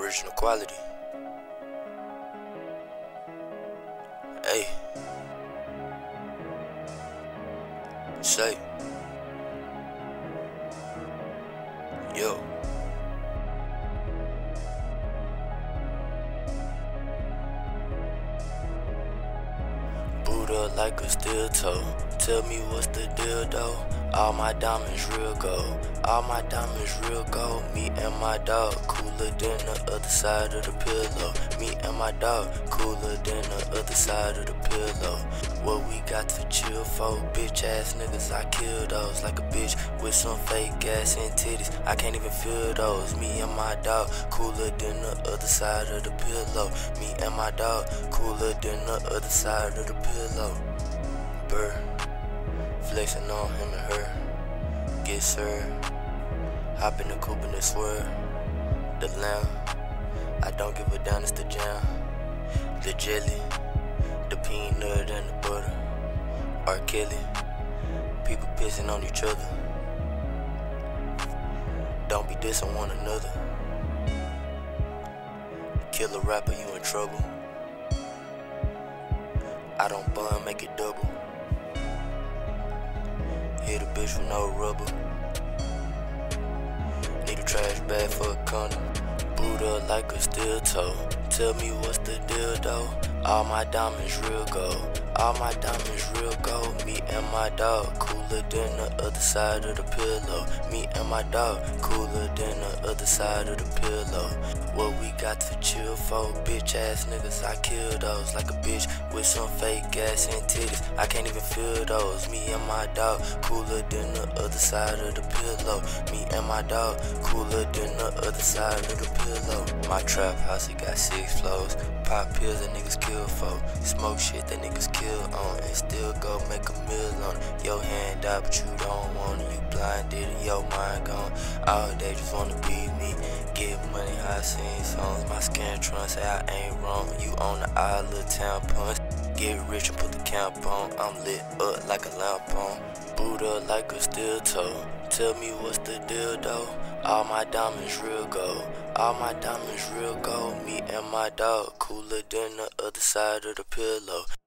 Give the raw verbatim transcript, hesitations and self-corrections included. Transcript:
Original quality. Hey. Say. Yo. Boot up like a steel toe. Tell me what's the deal though? All my diamonds real gold. All my diamonds real gold. Me and my dog cooler than the other side of the pillow. Me and my dog cooler than the other side of the pillow. What we got to chill for? Bitch ass niggas, I kill those like a bitch with some fake ass and titties. I can't even feel those. Me and my dog cooler than the other side of the pillow. Me and my dog cooler than the other side of the pillow. Burr. Flexing on him and her. Get served. Hop in the coupe and the swerve. The lamb. I don't give a damn, it's the jam. The jelly. The peanut and the butter. R. Kelly. People pissing on each other. Don't be dissing one another. Kill a rapper, you in trouble. I don't bun, make it double. Hit a bitch with no rubber. Need a trash bag for a condom. Boot up like a steel toe. Tell me what's the deal though? All my diamonds real gold. All my diamonds real gold. Me and my dog cooler than the other side of the pillow. Me and my dog cooler than the other side of the pillow. What we got to chill for? Bitch ass niggas, I kill those like a bitch with some fake ass and titties. I can't even feel those. Me and my dog cooler than the other side of the pillow. Me and my dog cooler than the other side of the pillow. My trap house, it got six floors. Pop pills that niggas kill for. Smoke shit that niggas kill on. And still go make a meal on it. Your hand out but you don't want it. You blinded and your mind gone. All day just wanna be me. Get money, I sing songs. My skin trying say I ain't wrong. You on the isle of town punch. Get rich and put the camp on. I'm lit up like a lamp on. Boot up like a steel toe. Tell me what's the deal though? All my diamonds real gold. All my diamonds real gold. Me and my dog cooler than the other side of the pillow.